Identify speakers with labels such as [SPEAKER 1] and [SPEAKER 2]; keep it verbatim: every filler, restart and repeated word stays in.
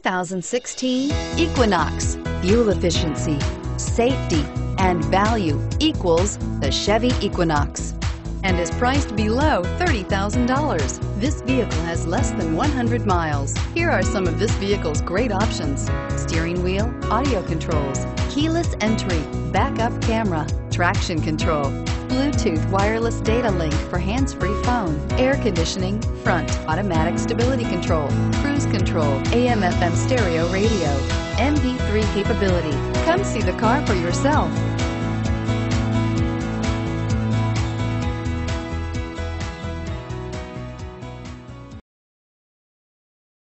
[SPEAKER 1] thousand sixteen Equinox. Fuel efficiency, safety, and value equals the Chevy Equinox, and is priced below thirty thousand dollars. This vehicle has less than one hundred miles. Here are some of this vehicle's great options: steering wheel audio controls, keyless entry, backup camera, traction control, Bluetooth wireless data link for hands-free phone, air conditioning, front, automatic stability control, cruise control, A M F M stereo radio, M P three capability. Come see the car for yourself.